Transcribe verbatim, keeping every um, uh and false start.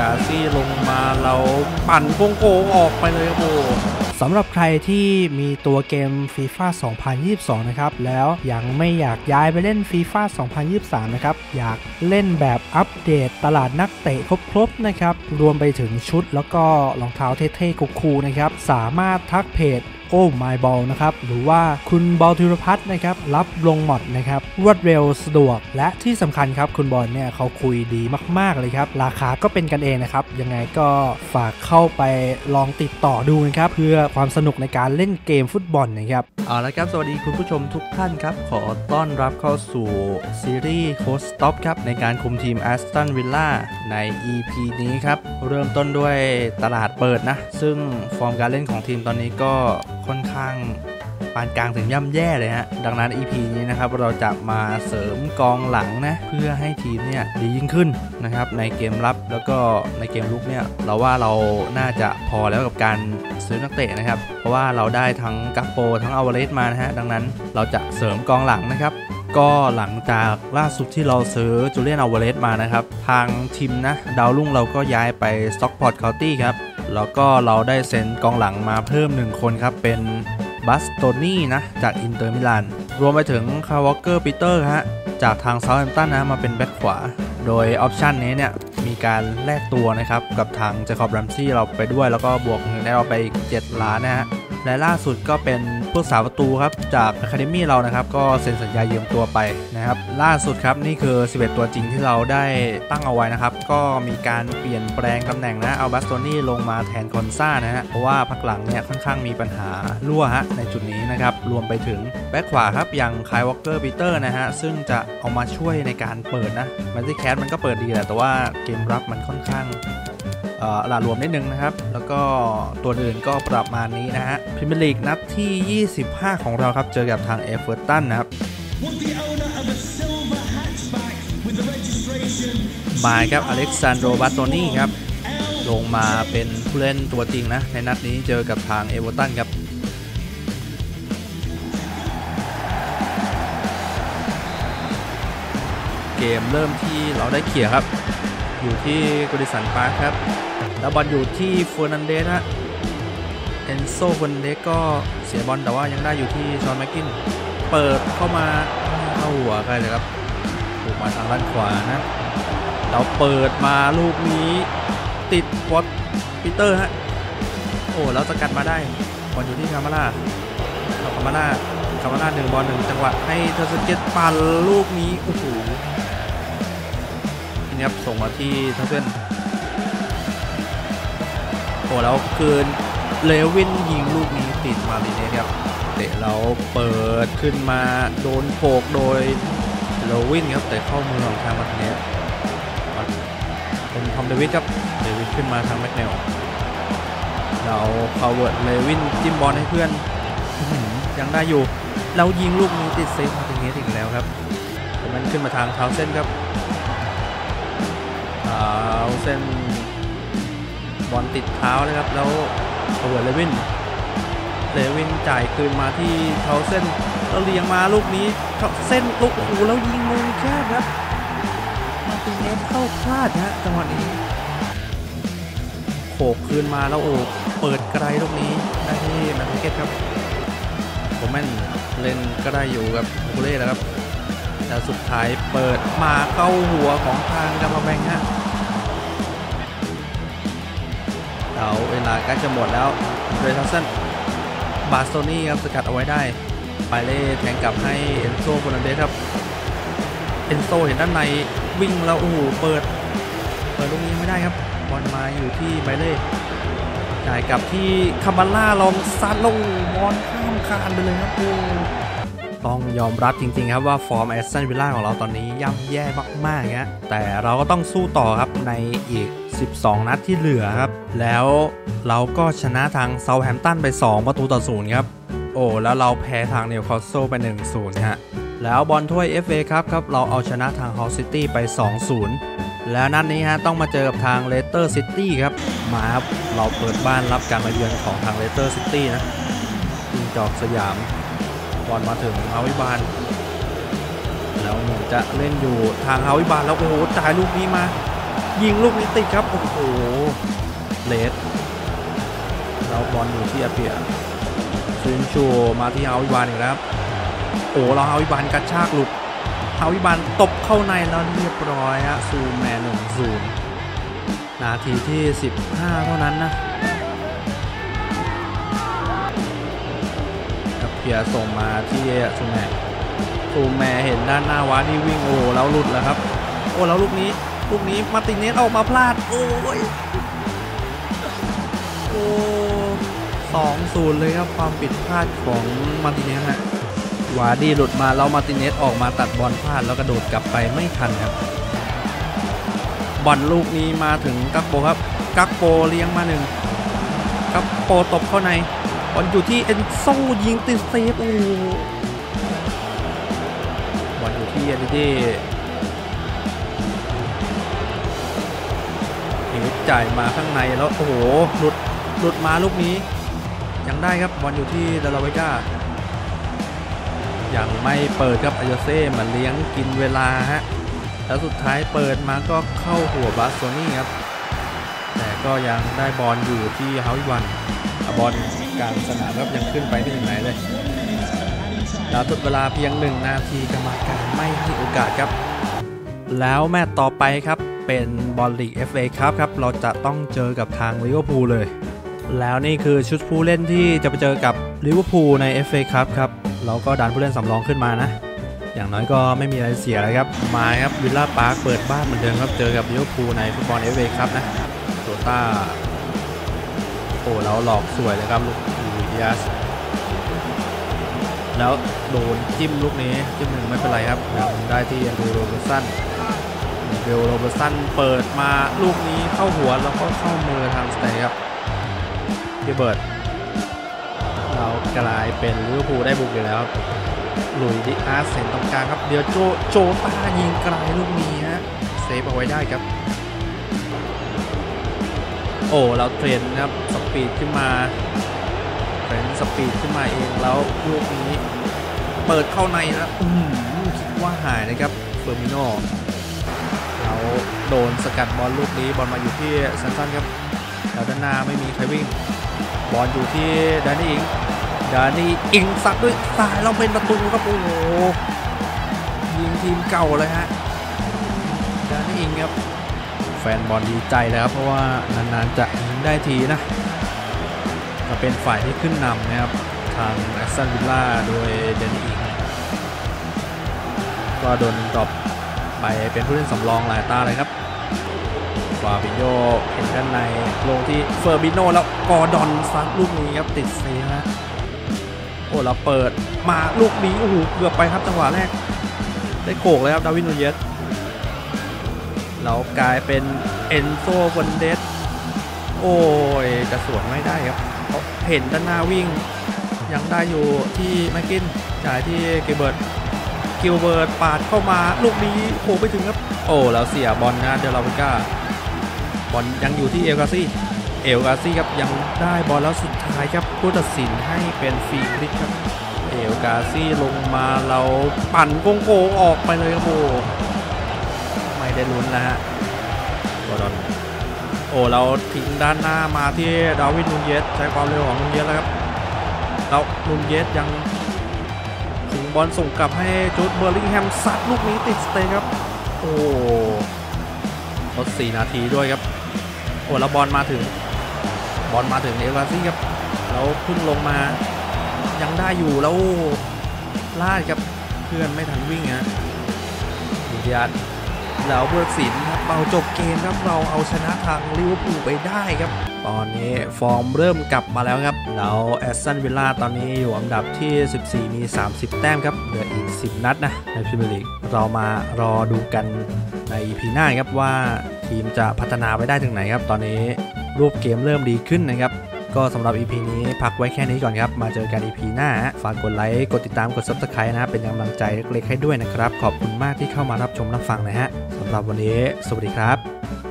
าซี่ลงมาเราปั่นโค้งๆออกไปเลยครับโอ้สำหรับใครที่มีตัวเกม ฟีฟ่า สองพันยี่สิบสอง นะครับแล้วยังไม่อยากย้ายไปเล่น ฟี ฟ่า สองพันยี่สิบสาม นะครับอยากเล่นแบบอัปเดตตลาดนักเตะครบๆนะครับรวมไปถึงชุดแล้วก็รองเท้าเท่ๆคูลๆนะครับสามารถทักเพจโอ้ My Ball นะครับหรือว่าคุณบอลธีรพัฒน์นะครับรับลงหมดนะครับรวดเร็วสะดวกและที่สำคัญครับคุณบอลเนี่ยเขาคุยดีมากๆเลยครับราคาก็เป็นกันเองนะครับยังไงก็ฝากเข้าไปลองติดต่อดูนะครับเพื่อความสนุกในการเล่นเกมฟุตบอลนะครับเอาละครับสวัสดีคุณผู้ชมทุกท่านครับขอต้อนรับเข้าสู่ซีรีส์โค้ชสต็อปครับในการคุมทีมแอสตันวิลล่าใน อี พี นี้ครับเริ่มต้นด้วยตลาดเปิดนะซึ่งฟอร์มการเล่นของทีมตอนนี้ก็ค่อนข้างปานกลางถึงย่ำแย่เลยฮะดังนั้น อี พี นี้นะครับเราจะมาเสริมกองหลังนะเพื่อให้ทีมเนี่ยดียิ่งขึ้นนะครับในเกมรับแล้วก็ในเกมลุกเนี่ยเราว่าเราน่าจะพอแล้วกับการซื้อนักเตะนะครับเพราะว่าเราได้ทั้งกัปโปทั้งอัลวาเรสมานะฮะดังนั้นเราจะเสริมกองหลังนะครับก็หลังจากล่าสุดที่เราซื้อจูเลียนอัลวาเรสมานะครับทางทีมนะดาวรุ่งเราก็ย้ายไปสต็อกพอร์ตเคานตี้ครับแล้วก็เราได้เซ็นกองหลังมาเพิ่มหนึ่งคนครับเป็นบัสโตนี่นะจากอินเตอร์มิลานรวมไปถึงคาร์วอลเกอร์ปีเตอร์ฮะจากทางเซาท์แฮมป์ตันนะมาเป็นแบ็คขวาโดยออปชันนี้เนี่ยมีการแลกตัวนะครับกับทางเจคอบแรมซี่เราไปด้วยแล้วก็บวกเงินได้เราไปอีกเจ็ดล้านนะฮะและล่าสุดก็เป็นผู้สาประตูครับจากอะคาเดมี่เรานะครับก็เซ็นสัญญายืมตัวไปนะครับล่าสุดครับนี่คือสิบเอ็ดตัวจริงที่เราได้ตั้งเอาไว้นะครับก็มีการเปลี่ยนแปลงตำแหน่งนะเอาบัสโตนี่ลงมาแทนคอนซ่านะฮะเพราะว่าพักหลังเนี่ยค่อนข้างมีปัญหารั่วฮะในจุดนี้นะครับรวมไปถึงแบ็คขวาครับอย่างคายวอลเกอร์ปีเตอร์นะฮะซึ่งจะเอามาช่วยในการเปิดนะมันที่แคสมันก็เปิดดีแหละแต่ว่าเกมรับมันค่อนข้างหลารวมนิดนึงนะครับแล้วก็ตัวอื่นก็ประมาณนี้นะฮะพรีเมียร์ลีกนัดที่ยี่สิบห้าของเราครับเจอกับทางเอเวอร์ตันนะครับบายครับอเล็กซานโดบัตโตนี่ครับลงมาเป็นผู้เล่นตัวจริงนะในนัดนี้เจอกับทางเอเวอร์ตันครับเกมเริ่มที่เราได้เขี่ยครับอยู่ที่กูดิสันพาร์คครับแล้วบอลอยู่ที่เฟอร์นันเดสฮะเอนโซเฟอร์นันเดสก็เสียบอลแต่ว่ายังได้อยู่ที่ชอนแม็กกินเปิดเข้ามาเข้าหัวใกล้เลยครับถูกมาทางด้านขวานะเราเปิดมาลูกนี้ติดวอตปีเตอร์ฮะโอ้แล้วสกัดมาได้บอลอยู่ที่คามาร่าคามาร่าคามาร่าหนึ่งบอลหนึ่งจังหวะให้เทอร์สเกตปั่นลูกนี้โอ้โหนี่ครับส่งมาที่ทัสเซนโอ้แล้วคืนเลวินยิงลูกนี้ติดมาลีเนสครับเตะเราเปิดขึ้นมาโดนโขกโดยเลวินครับแต่เข้ามือของทางมาร์ติเนสเป็นทอมเดวิดครับเดวิดขึ้นมาทางแม็กเนลเราพาวเวิร์ดเลวินจิ้มบอลให้เพื่อนยังได้อยู่แล้วยิงลูกนี้ติดเซฟมาร์ติเนสอีกแล้วครับมันขึ้นมาทางเท้าเส้นครับเอาเส้นบอลติดเท้านะครับแล้วพาวเวิร์ดเลวินเลวินจ่ายคืนมาที่เท้าเส้นแล้วเลี้ยงมาลูกนี้เส้นลูกโอ้โหแล้วยิงมุมแคบครับมาร์ติเนสเข้าพลาดฮะจังหวะนี้โขกคืนมาแล้วโอ้เปิดไกลลูกนี้ได้ที่แมนเก็ตครับผมแม่นเล่นก็ได้อยู่กับคูเล่แล้วครับแต่สุดท้ายเปิดมาเข้าหัวของทางกาบาแบงฮะเอาเวลาใกล้จะหมดแล้วเรทัสเซนบาสโตนี่ครับสกัดเอาไว้ได้ไปเล่แทงกลับให้เอนโซโฟนันเดสครับเอนโซเห็นด้านในวิ่งแล้วโอ้โหเปิดเปิดลูกนี้ไม่ได้ครับบอลมาอยู่ที่ไบเล่จ่ายกลับที่คามาร่าลองซัดลงบอลข้ามคานไปเลยครับโอ้ต้องยอมรับจริงๆครับว่าฟอร์มแอสตันวิลล่าของเราตอนนี้ย่ำแย่มากๆฮะแต่เราก็ต้องสู้ต่อครับในอีกสิบสองนัดที่เหลือครับแล้วเราก็ชนะทางเซาท์แฮมป์ตันไปสองประตูต่อศูนย์ครับโอ้แล้วเราแพ้ทางนิวคาสเซิลไป หนึ่งศูนย์ ฮะแล้วบอลถ้วย เอฟ เอ ครับครับเราเอาชนะทางฮอลซิตี้ไป สองศูนย์ แล้วนัดนี้ฮะต้องมาเจอกับทางเลสเตอร์ซิตี้ครับมาครับเราเปิดบ้านรับการมาเยือนของทางเลสเตอร์ซิตี้นะจิงจอกสยามบอลมาถึงฮาวิบานแล้วเหมือนจะเล่นอยู่ทางฮาวิบานแล้วโอ้โหจ่ายลูกนี้มายิงลูกนี้ติดครับโอ้โหเลสเราบอลอยู่ที่อาเปียซูนชูมาที่ฮาวิบานอีกแล้วโอ้เราฮาวิบานกระชากหลุดฮาวิบานตบเข้าในแล้วเรียบร้อยฮะซูแมนหนึ่งศูนย์นาทีที่สิบห้าเท่านั้นนะอาเปียส่งมาที่ซูแมนซูแมนเห็นด้านหน้าวานี่วิ่งโอ้แล้วหลุดแล้วครับโอ้แล้วลูกนี้ลูกนี้มาติเนสออกมาพลาดโอ้ยโอ้สองศูนย์เลยครับความผิดพลาดของมาติเนสฮะวาดี้หลุดมาแล้วมาติเนสออกมาตัดบอลพลาดแล้วกระโดดกลับไปไม่ทันครับบอลลูกนี้มาถึงกักโปครับกักโปเลี้ยงมาหนึ่งกักโปตบเข้าในบอลอยู่ที่เอนโซยิงติดเซฟโอ้บอลอยู่ที่เอดิเด้จ่ายมาข้างในแล้วโอ้โหหลุดหลุดมาลูกนี้ยังได้ครับบอลอยู่ที่ดาราเวก้ายังไม่เปิดครับอายเซ่มาเลี้ยงกินเวลาฮะแล้วสุดท้ายเปิดมาก็เข้าหัวบาสโซนี่ครับแต่ก็ยังได้บอลอยู่ที่ฮาวิวันบอลกลางสนามครับยังขึ้นไปไม่ถึงไหนเลยแล้วทดเวลาเพียงหนึ่งนาทีกรรมการไม่ให้โอกาสครับแล้วแมตช์ต่อไปครับเป็นบอลลีก เอฟ เอ ครับครับเราจะต้องเจอกับทางลิเวอร์พูลเลยแล้วนี่คือชุดผู้เล่นที่จะไปเจอกับลิเวอร์พูลใน เอฟ เอ ครับครับเราก็ดันผู้เล่นสำรองขึ้นมานะอย่างน้อยก็ไม่มีอะไรเสียเลยครับมาครับวิลล่าพาร์คเปิดบ้านเหมือนเดิมครับเจอกับลิเวอร์พูลในฟุตบอล เอฟ เอ ครับนะโตต้าโอ้เราหลอกสวยเลยครับลูกลูอิอัสแล้วโดนจิ้มลูกนี้จิ้มหนึ่งไม่เป็นไรครับยังได้ที่แอนดรูว์ โรเบอร์สันเบล โรเบอร์สันเปิดมาลูกนี้เข้าหัวแล้วก็เข้ามือทางสเตย์ครับที่เบิร์ดเรากลายเป็นลิเวอร์พูลได้บุกอยู่แล้วหลุยดิอาร์สเซนตรงกลางครับเดี๋ยวโจโจตายิงไกลลูกนี้ฮะเซฟเอาไว้ได้ครับโอ้เราเทรนครับสปีดขึ้นมาเทรนสปีดขึ้นมาเองแล้วลูกนี้เปิดเข้าในแล้วอืมคิดว่าหายนะครับเฟอร์มิโนเราโดนสกัดบอลลูกนี้บอลมาอยู่ที่ซันซันครับแล้วด้านหน้าไม่มีใครวิ่งบอลอยู่ที่ดานี่อิงดานี่อิงซัดด้วยซ้ายเราเป็นประตูครับโอ้โหยิงทีมเก่าเลยฮะดานี่อิงครับแฟนบอลดีใจเลยครับเพราะว่านานๆจะยิงได้ทีนะจะเป็นฝ่ายที่ขึ้นนำนะครับทางแอสตันวิลล่าโดยดานี่อิงก็โดนดรอปไปเป็นผู้เล่นสำรองหลายตาเลยครับฟาบิโญเห็นด้านในลงที่เฟอร์บิโนแล้วกอร์ดอนซัดลูกนี้ครับติดเซฟนะโอ้เราเปิดมาลูกนี้โอ้โหเกือบไปครับจังหวะแรกได้โขกเลยครับดาวิน นูเยสเรากลายเป็นเอนโซ ฟันเดสโอ้ยจะสวนไม่ได้ครับเขาเห็นด้านหน้าวิ่งยังได้อยู่ที่แม็กกินจ่ายที่เกเบิร์ตกิลเบิร์ตปาดเข้ามาลูกนี้โผล่ไปถึงครับโอ้แล้วเสียบอลนะเดลาวิก้าบอลยังอยู่ที่เอลกาซี่เอลกาซี่ครับยังได้บอลแล้วสุดท้ายครับผู้ตัดสินให้เป็นฟรีคิกครับเอลกาซี่ลงมาเราปั่นโค้งๆออกไปเลยครับโอ้ไม่ได้ลุ้นนะฮะกอร์ดอนโอ้เราทิ้งด้านหน้ามาที่ดาวิน นูเยสใช้ความเร็วของนูเยสแล้วครับแล้วนูเยสยังถึงบอลส่งกลับให้จูดเบอร์ลิงแฮมซัดลูกนี้ติดสเตย์ครับโอ้ลดสี่นาทีด้วยครับโอ้แล้วบอลมาถึงบอลมาถึงเอลกาซี่ครับแล้วขึ้นลงมายังได้อยู่แล้วลาดครับเพื่อนไม่ทันวิ่งฮะดูดิอันแล้วผู้ตัดสินครับเราจบเกมครับเราเอาชนะทางลิเวอร์พูลไปได้ครับตอนนี้ฟอร์มเริ่มกลับมาแล้วครับแล้วแอสตันวิลล่าตอนนี้อยู่อันดับที่สิบสี่มีสามสิบแต้มครับเหลืออีกสิบนัดนะในพรีเมียร์ลีกเรามารอดูกันใน อี พี หน้าครับว่าทีมจะพัฒนาไปได้ถึงไหนครับตอนนี้รูปเกมเริ่มดีขึ้นนะครับก็สำหรับ อี พี นี้พักไว้แค่นี้ก่อนครับมาเจอกัน อี พี หน้าฝากกดไลค์กดติดตามกด ซับสไครบ์ นะเป็นกำลังใจเล็กๆให้ด้วยนะครับขอบคุณมากที่เข้ามารับชมรับฟังนะฮะสำหรับวันนี้สวัสดีครับ